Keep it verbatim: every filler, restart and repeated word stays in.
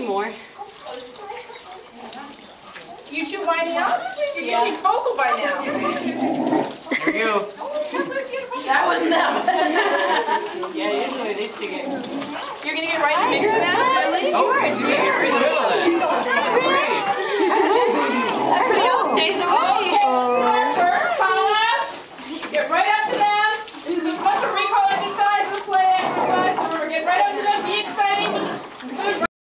anymore. You two winding up? You're Yeah. usually vocal by now. There you go. That wasn't them. Yeah, usually they sing it. You're gonna get right in the mix now, Lily? Oh,